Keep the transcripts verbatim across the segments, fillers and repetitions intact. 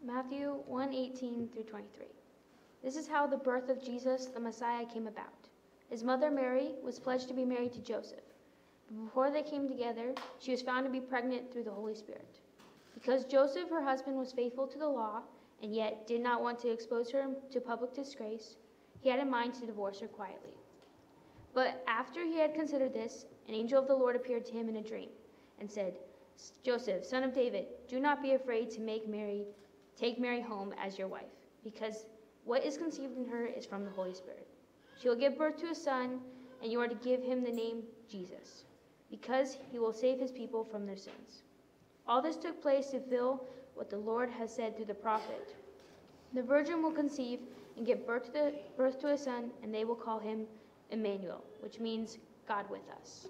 Matthew one eighteen through twenty-three. This is how the birth of Jesus, the Messiah, came about. His mother Mary was pledged to be married to Joseph. But before they came together, she was found to be pregnant through the Holy Spirit. Because Joseph, her husband, was faithful to the law, and yet did not want to expose her to public disgrace, he had in mind to divorce her quietly. But after he had considered this, an angel of the Lord appeared to him in a dream and said, Joseph, son of David, do not be afraid to make Mary, take Mary home as your wife, because what is conceived in her is from the Holy Spirit. She will give birth to a son, and you are to give him the name Jesus, because he will save his people from their sins. All this took place to fulfill what the Lord has said through the prophet. The virgin will conceive and give birth to, the, birth to a son, and they will call him Emmanuel, which means God with us.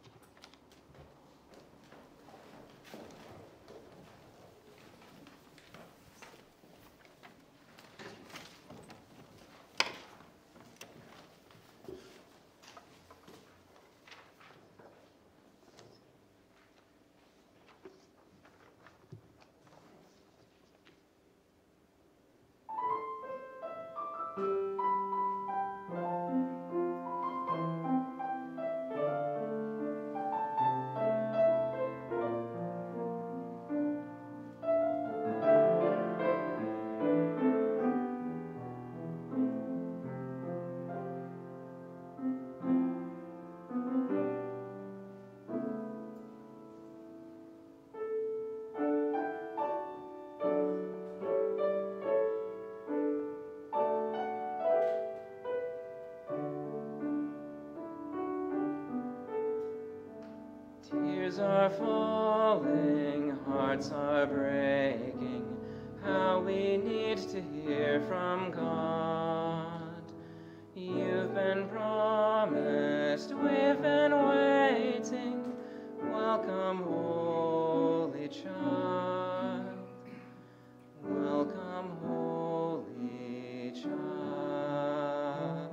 Tears are falling, hearts are breaking, how we need to hear from God. You've been promised, we've been waiting, welcome, Holy Child, welcome, Holy Child.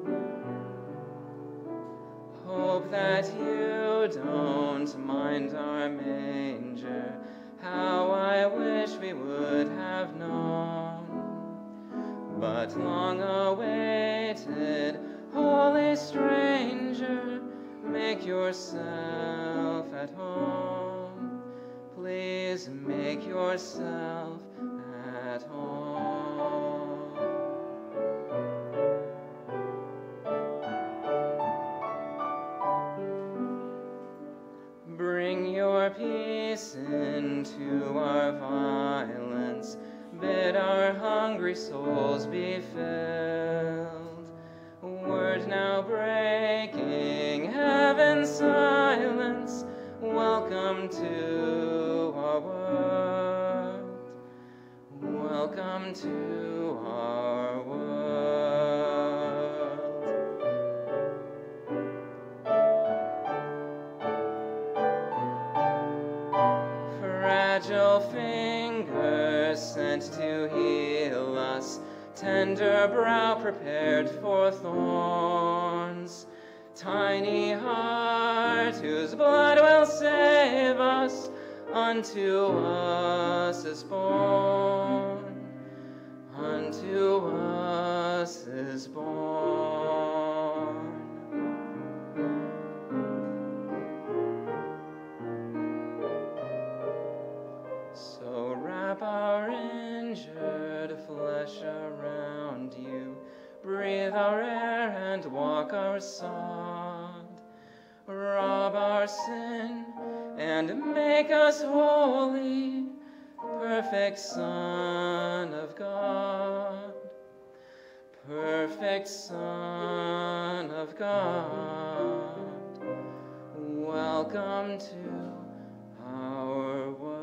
Hope that you don't mind our manger, how I wish we would have known. But long awaited, holy stranger, make yourself at home. Please make yourself at home. Bring your peace into our violence, bid our hungry souls be filled. Word now breaking heaven's silence, welcome to our world, welcome to our world. Fragile fingers sent to heal us, tender brow prepared for thorns, tiny heart whose blood will save us, unto us is born, unto us is born. So wrap our injured flesh around you, breathe our air and walk our sod, rob our sin and make us holy, perfect Son of God, perfect Son of God, welcome to our world.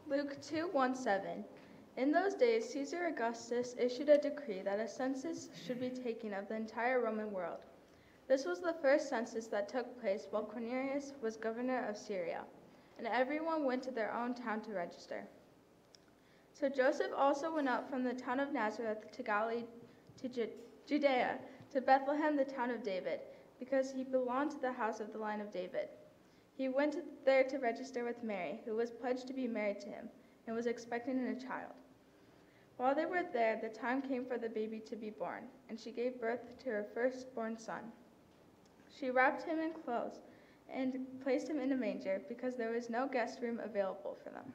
Luke two, one, seven. In those days, Caesar Augustus issued a decree that a census should be taken of the entire Roman world. This was the first census that took place while Quirinius was governor of Syria, and everyone went to their own town to register. So Joseph also went up from the town of Nazareth to Galilee, to Ju- Judea, to Bethlehem, the town of David, because he belonged to the house of the line of David. He went there to register with Mary, who was pledged to be married to him, and was expecting a child. While they were there, the time came for the baby to be born, and she gave birth to her firstborn son. She wrapped him in clothes and placed him in a manger, because there was no guest room available for them.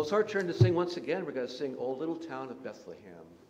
Well, it's our turn to sing once again. We're going to sing O Little Town of Bethlehem.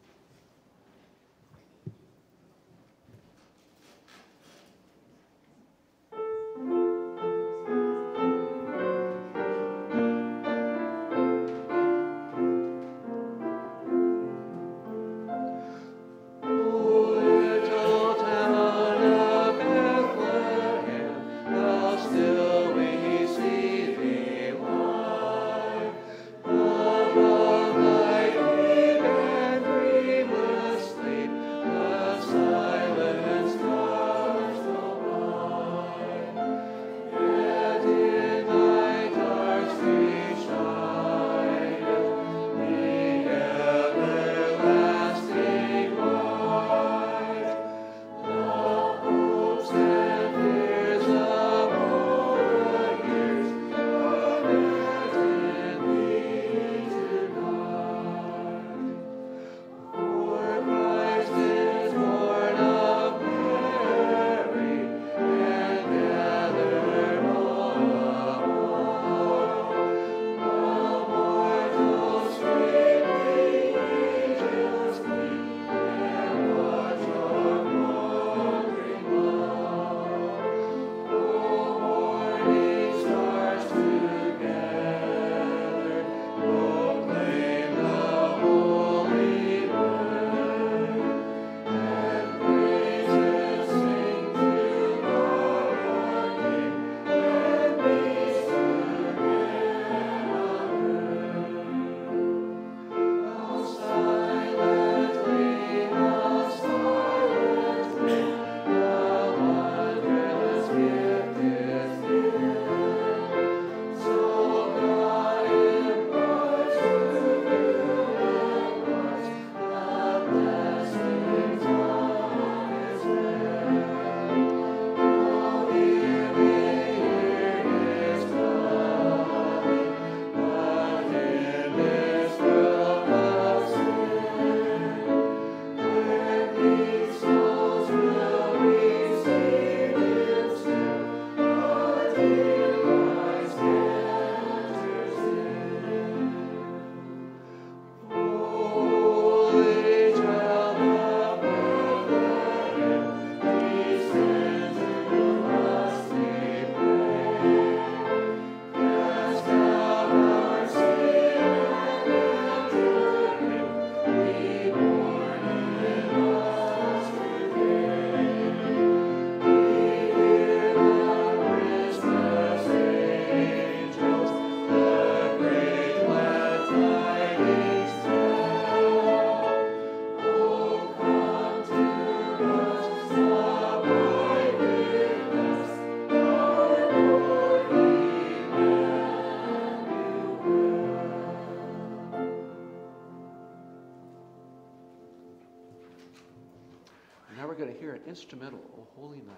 Now we're going to hear an instrumental, O Holy Night.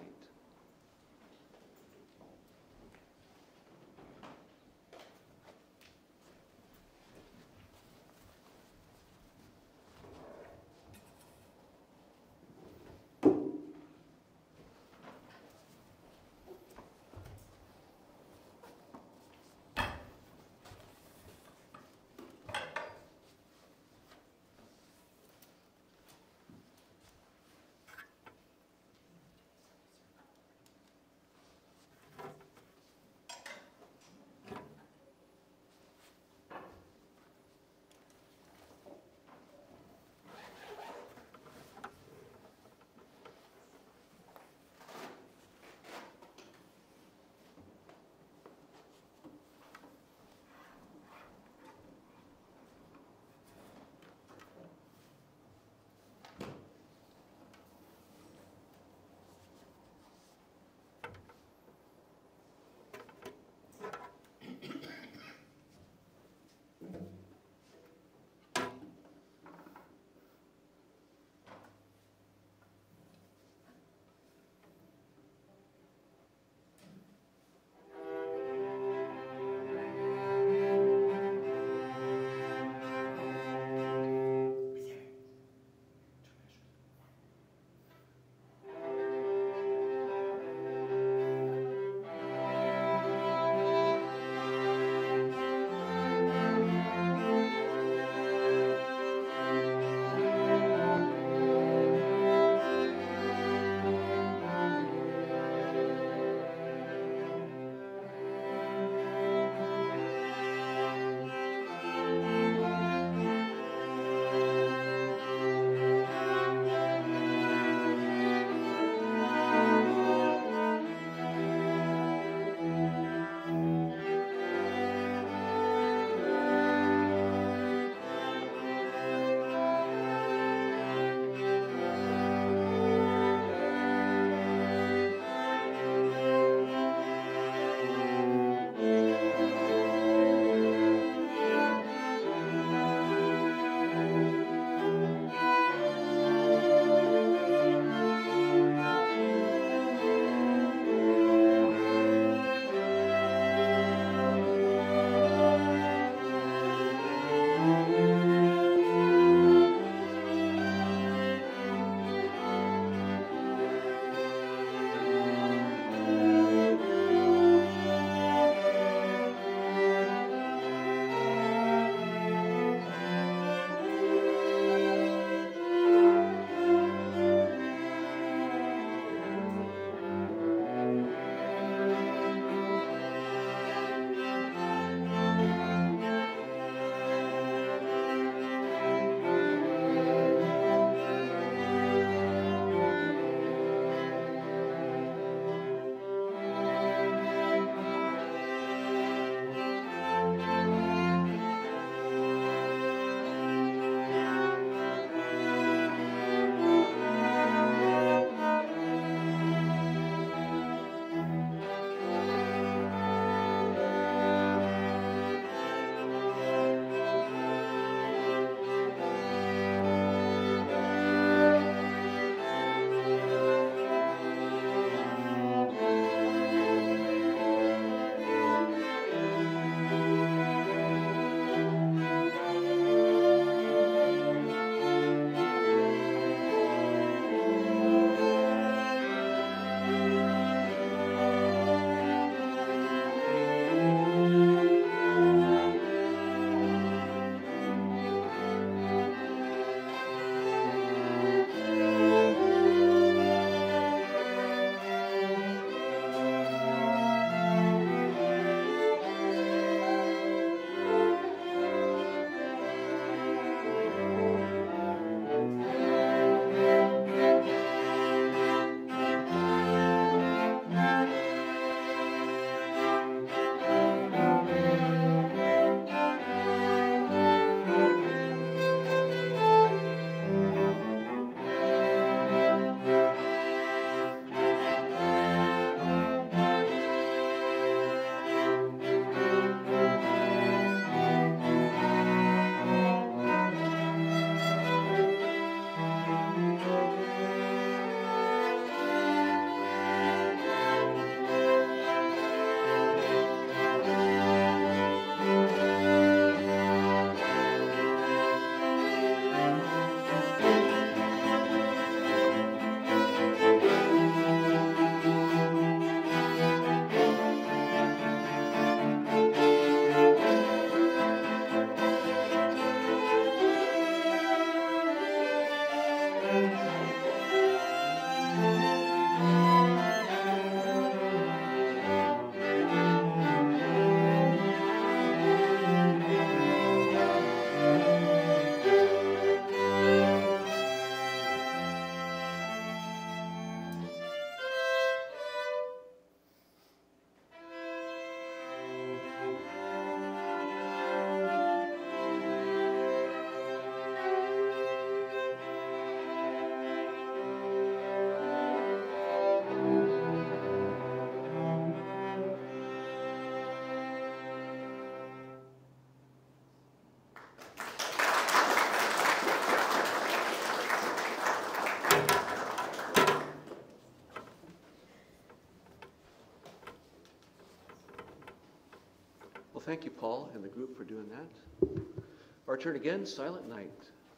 thank you, Paul, and the group for doing that. Our turn again, Silent Night.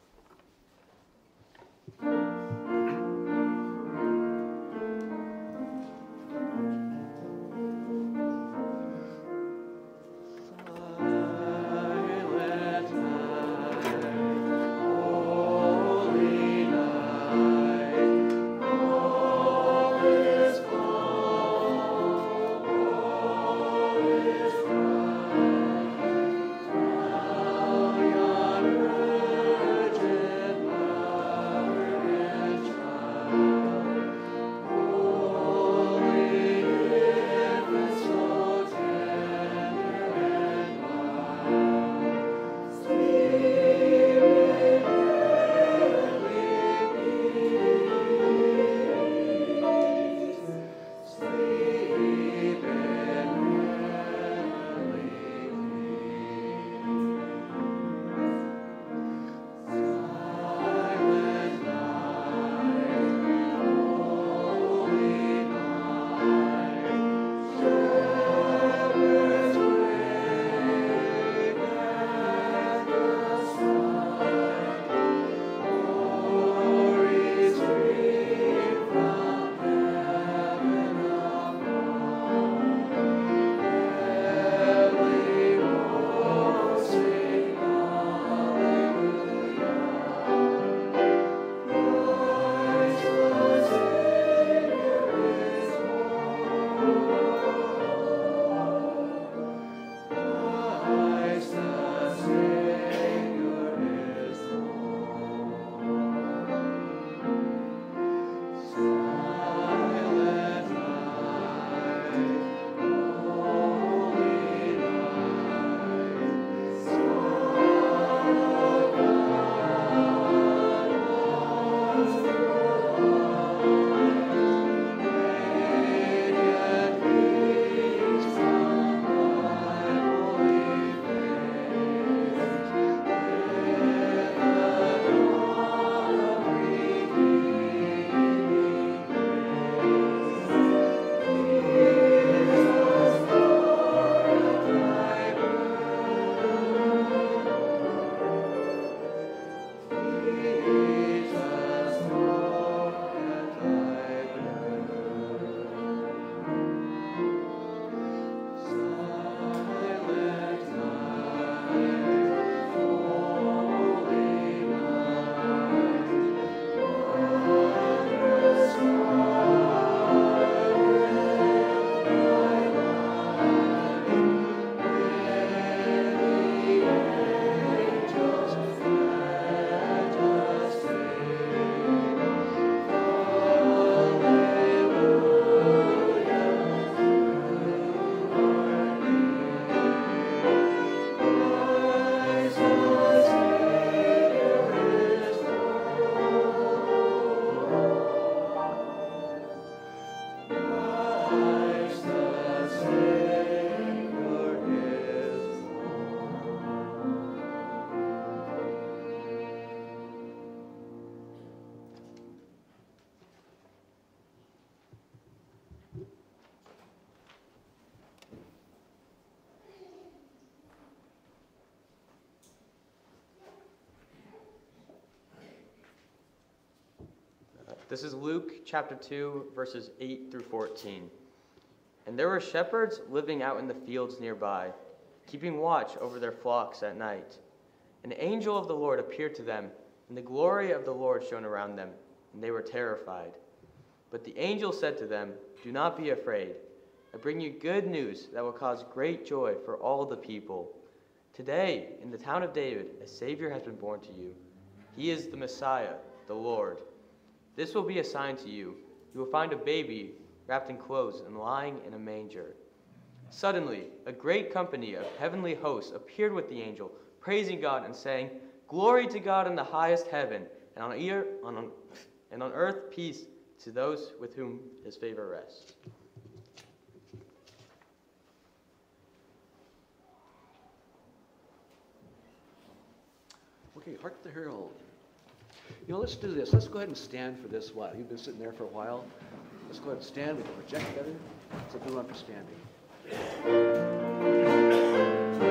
This is Luke chapter two, verses eight through fourteen. And there were shepherds living out in the fields nearby, keeping watch over their flocks at night. An angel of the Lord appeared to them, and the glory of the Lord shone around them, and they were terrified. But the angel said to them, "Do not be afraid. I bring you good news that will cause great joy for all the people. Today, in the town of David, a Savior has been born to you. He is the Messiah, the Lord. This will be a sign to you. You will find a baby wrapped in clothes and lying in a manger." Suddenly, a great company of heavenly hosts appeared with the angel, praising God and saying, "Glory to God in the highest heaven, and on, ear, on, and on earth peace to those with whom his favor rests." Okay, Hark the Herald. You know, let's do this. Let's go ahead and stand for this while. You've been sitting there for a while. Let's go ahead and stand. We can project together. So do one for standing.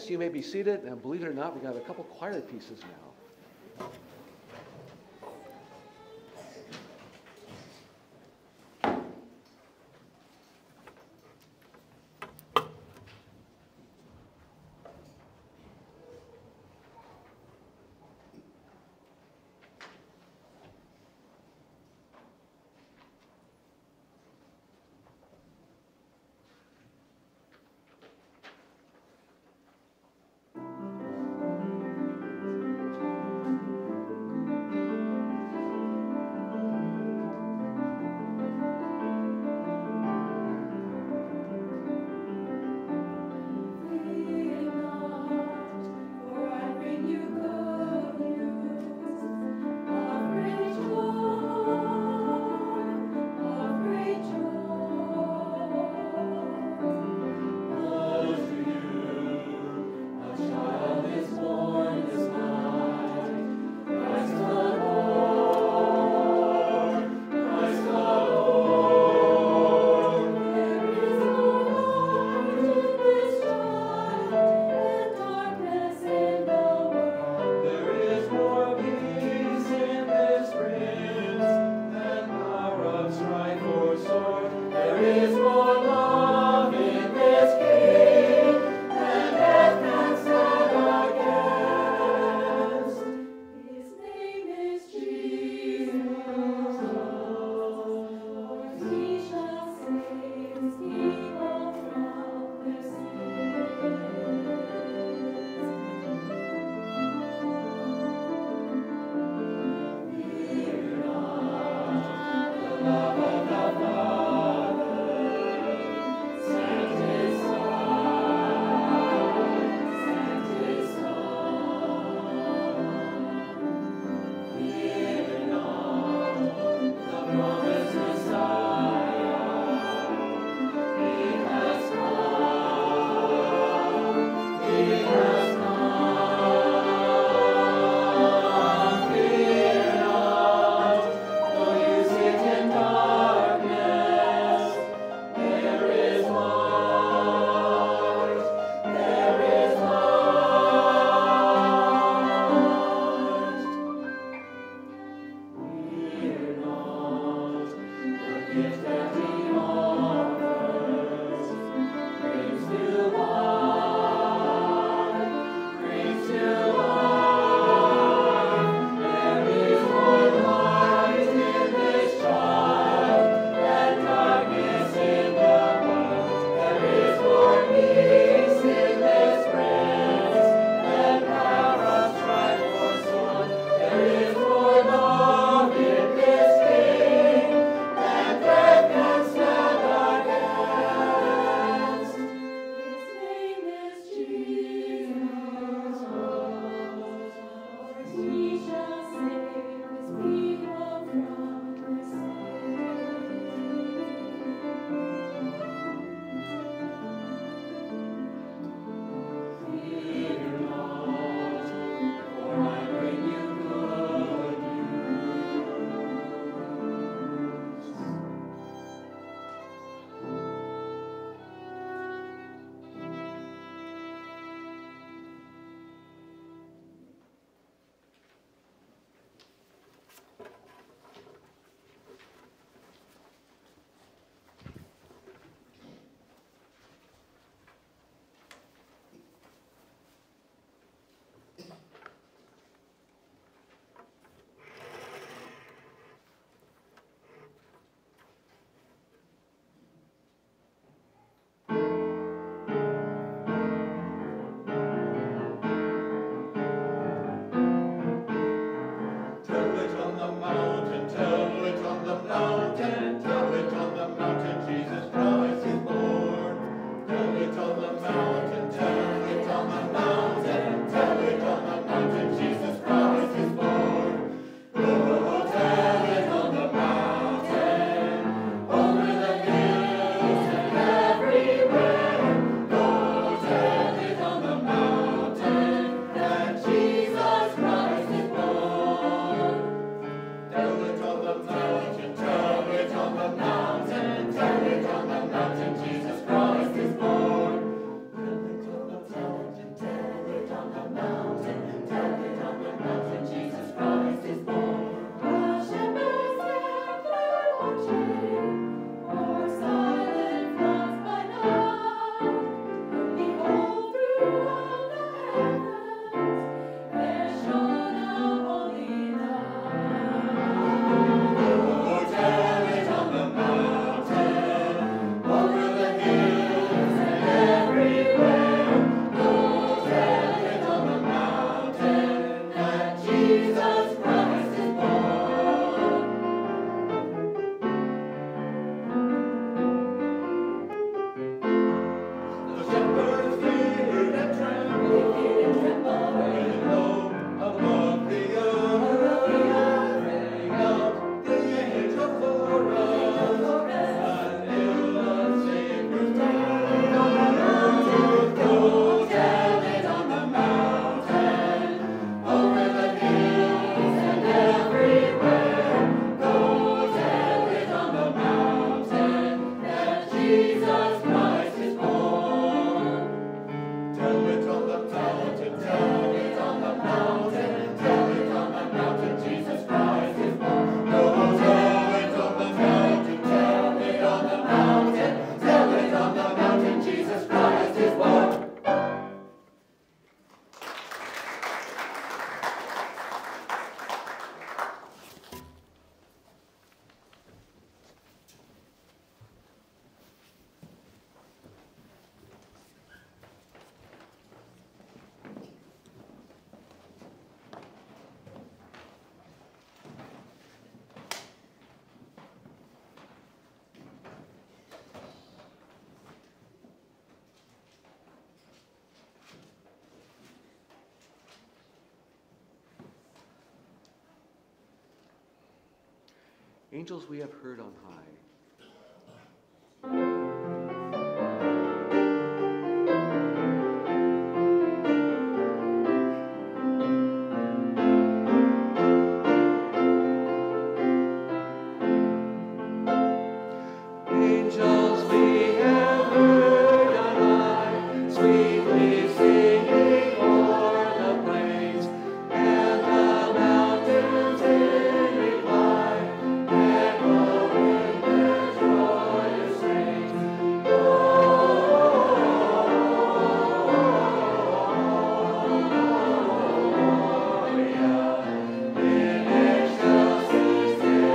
Audience, you may be seated, and believe it or not, we got a couple choir pieces now. Angels we have heard on high. Angels we have heard on high, sweetly singing o'er the plains, and the mountains in reply, echoing their joyous strains. Gloria in excelsis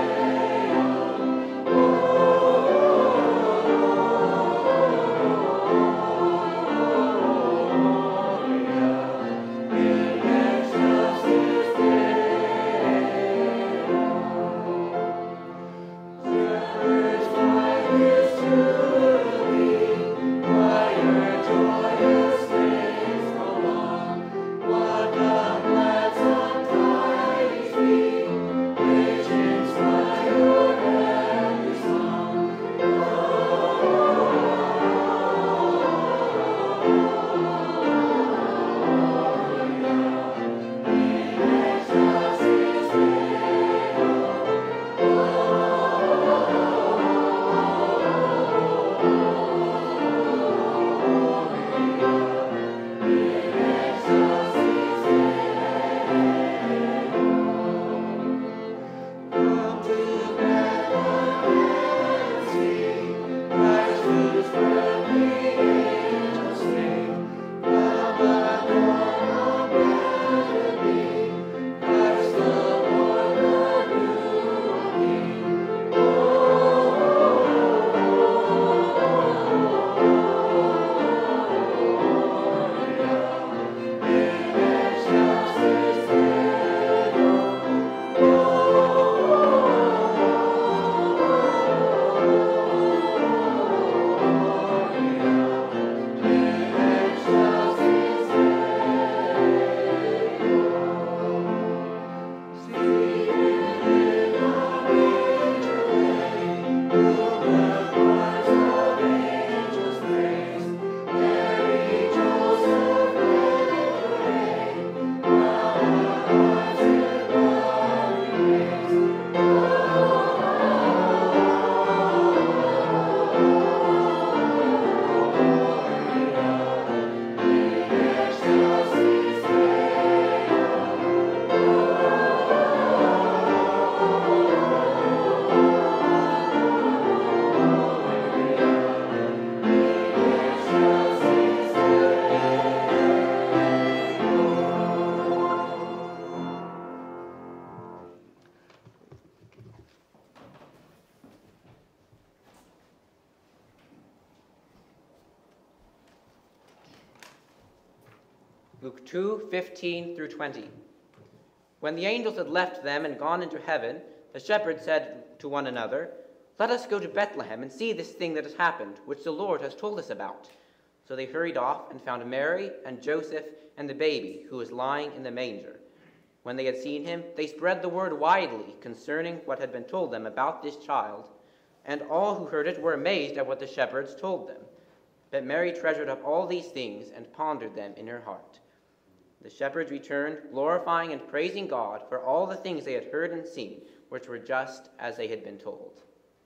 Luke two, fifteen through twenty. When the angels had left them and gone into heaven, the shepherds said to one another, "Let us go to Bethlehem and see this thing that has happened, which the Lord has told us about." So they hurried off and found Mary and Joseph and the baby, who was lying in the manger. When they had seen him, they spread the word widely concerning what had been told them about this child, and all who heard it were amazed at what the shepherds told them. But Mary treasured up all these things and pondered them in her heart. The shepherds returned, glorifying and praising God for all the things they had heard and seen, which were just as they had been told.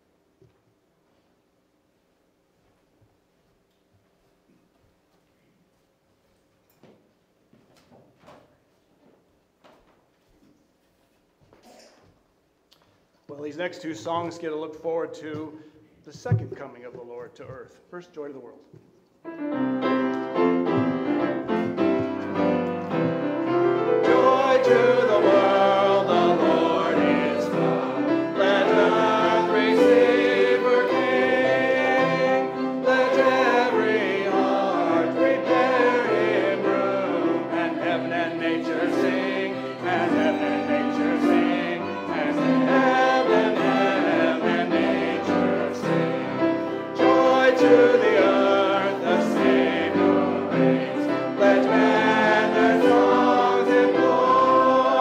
Well, these next two songs get to look forward to the second coming of the Lord to earth. First, Joy to the World. Joy to the world, the Lord is come. Let earth receive her King. Let every heart prepare him room. And heaven and nature sing, and heaven and nature sing, and heaven, heaven and nature sing. Joy to the earth, the Savior reigns. Let men their songs employ.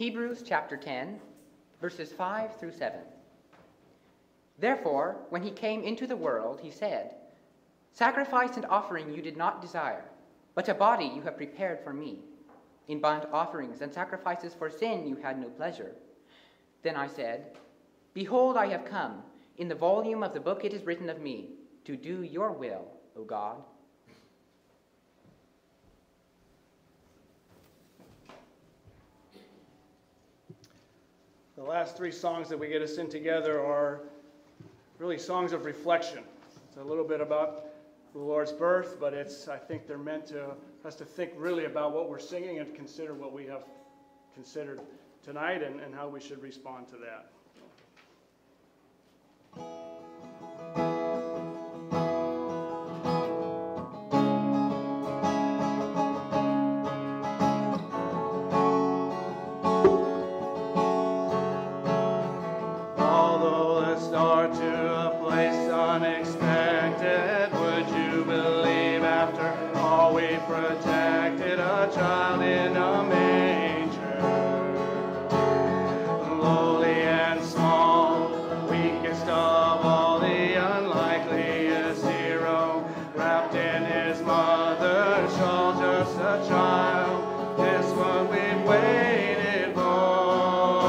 Hebrews chapter ten, verses five through seven. Therefore, when he came into the world, he said, Sacrifice and offering you did not desire, but a body you have prepared for me. In burnt offerings and sacrifices for sin you had no pleasure. Then I said, Behold, I have come. In the volume of the book it is written of me, to do your will, O God. The last three songs that we get to sing together are really songs of reflection. It's a little bit about the Lord's birth, but it's, I think they're meant to us to think really about what we're singing and consider what we have considered tonight and, and how we should respond to that. Protected a child in a manger, lowly and small, weakest of all, the unlikeliest hero, wrapped in his mother's shawl, just a child. This what we've waited for.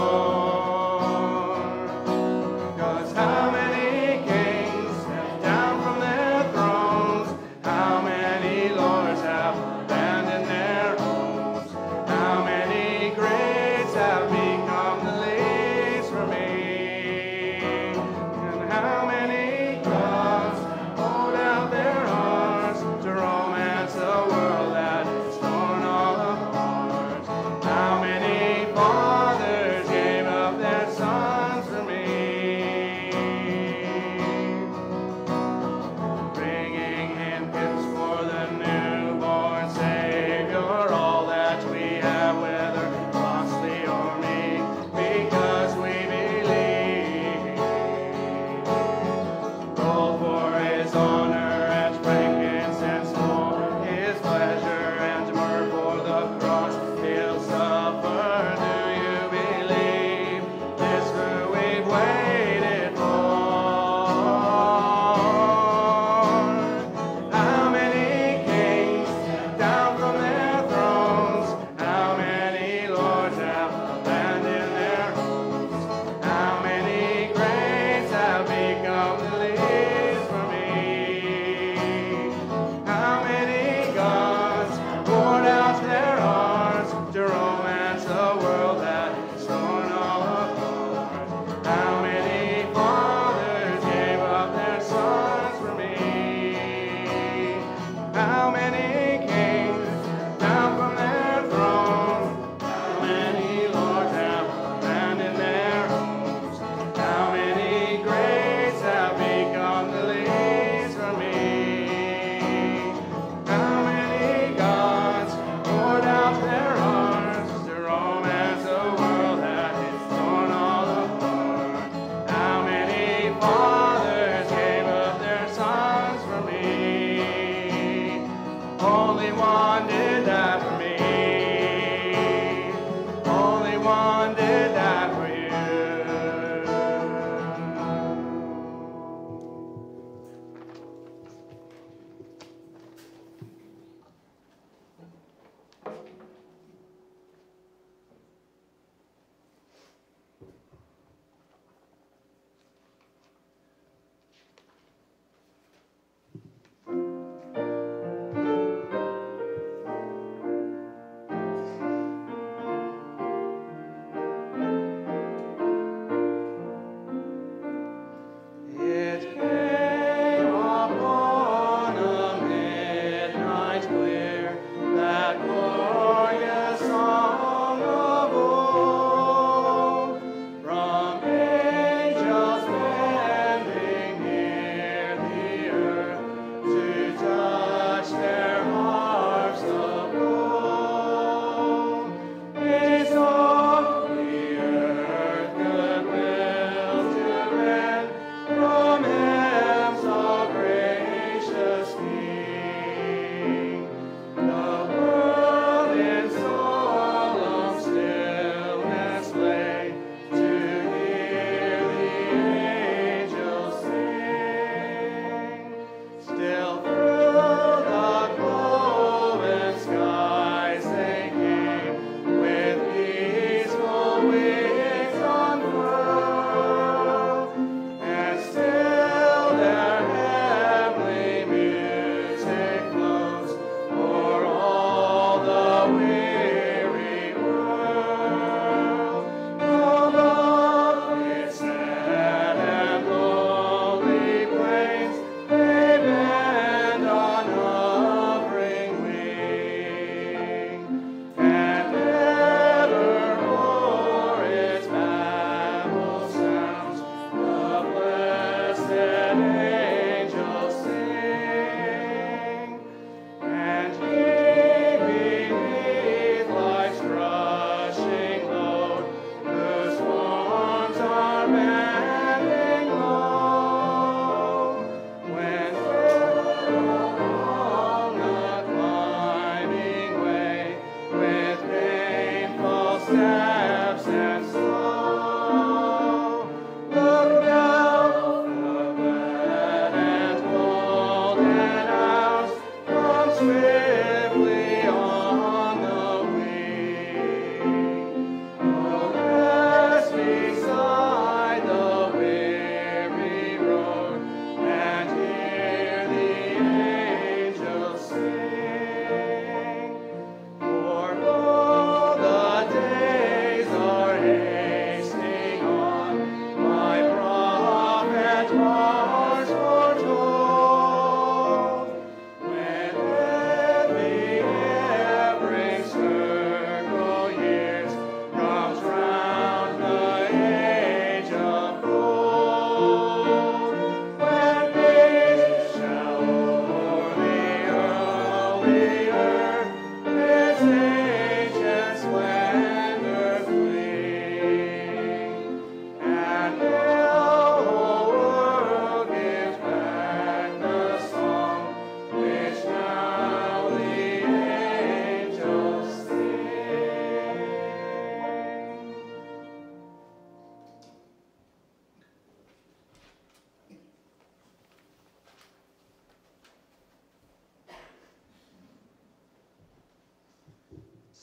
'Cause how many kings stepped down from their thrones? How many lords have abandoned their homes? How many greats have become the least for me? And how many gods hold out their arms to romance a world that is torn all apart? How many fathers gave up their sons for me? Bringing in gifts for the newborn Savior, all that we have, whether costly or meek, because we believe. Gold for his honor and frankincense for his pleasure, and myrrh for the cross he'll suffer. Do you believe this who we've waited for? How many kings stepped down from their thrones? How many lords have abandoned their homes? How many greats have become the least for me?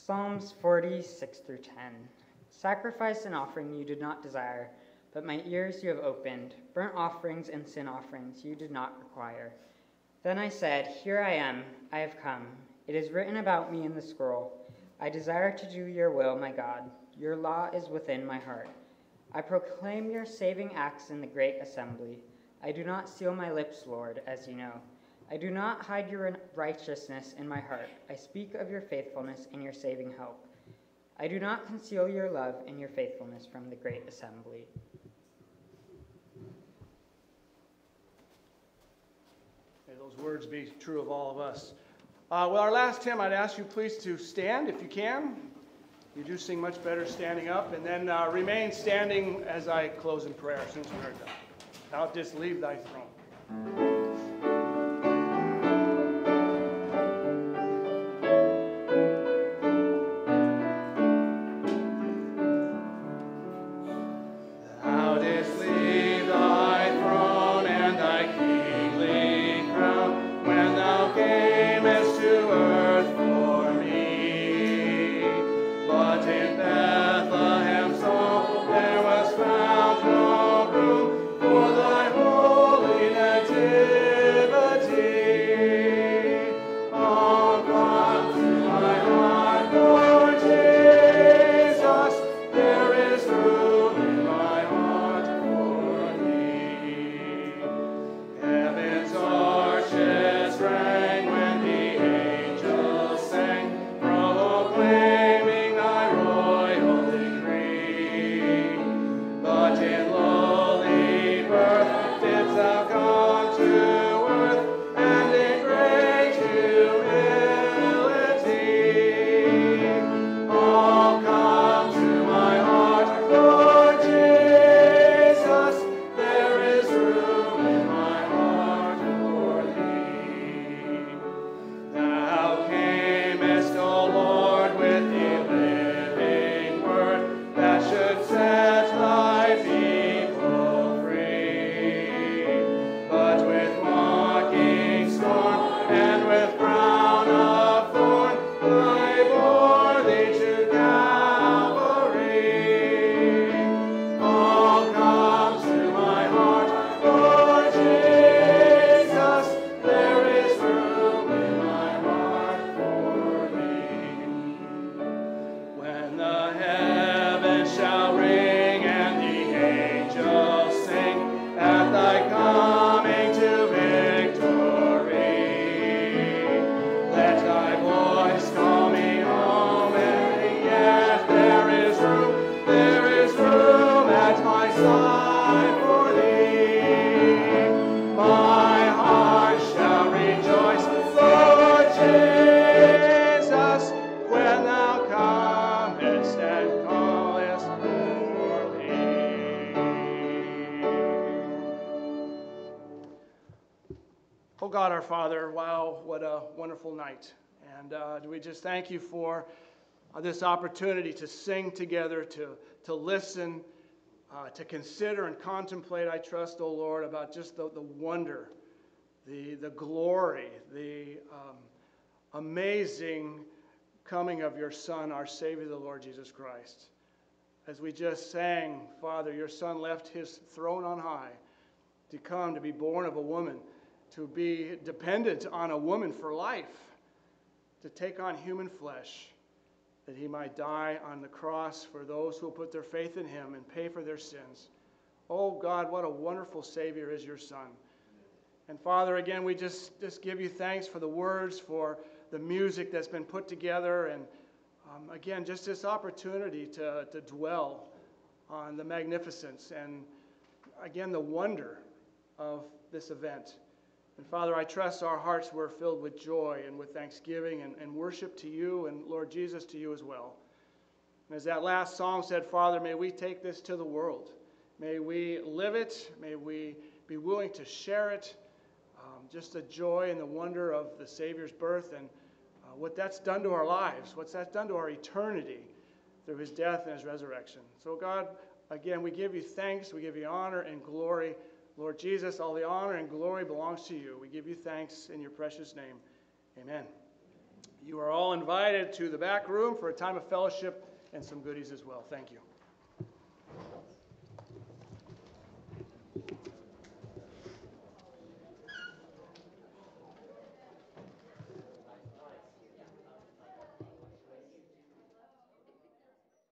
Psalms forty-six through ten. Sacrifice and offering you did not desire, but my ears you have opened. Burnt offerings and sin offerings you did not require. Then I said, Here I am, I have come. It is written about me in the scroll. I desire to do your will, my God. Your law is within my heart. I proclaim your saving acts in the great assembly. I do not seal my lips, Lord, as you know. I do not hide your righteousness in my heart. I speak of your faithfulness and your saving help. I do not conceal your love and your faithfulness from the great assembly. May those words be true of all of us. Uh, well, our last hymn, I'd ask you please to stand if you can. You do sing much better standing up, and then uh, remain standing as I close in prayer since we are done. Thou didst leave thy throne. Oh God, our Father, wow, what a wonderful night. And uh, do we just thank you for uh, this opportunity to sing together, to, to listen, uh, to consider and contemplate, I trust, oh Lord, about just the, the wonder, the, the glory, the um, amazing coming of your Son, our Savior, the Lord Jesus Christ. As we just sang, Father, your Son left his throne on high to come, to be born of a woman, to be dependent on a woman for life, to take on human flesh, that he might die on the cross for those who will put their faith in him and pay for their sins. Oh God, what a wonderful Savior is your Son. And Father, again, we just, just give you thanks for the words, for the music that's been put together, and um, again, just this opportunity to, to dwell on the magnificence and, again, the wonder of this event. And Father, I trust our hearts were filled with joy and with thanksgiving and, and worship to you, and Lord Jesus, to you as well. And as that last song said, Father, may we take this to the world. May we live it. May we be willing to share it. Um, just the joy and the wonder of the Savior's birth and uh, what that's done to our lives, what's that's done to our eternity through his death and his resurrection. So God, again, we give you thanks. We give you honor and glory. Lord Jesus, all the honor and glory belongs to you. We give you thanks in your precious name. Amen. You are all invited to the back room for a time of fellowship and some goodies as well. Thank you.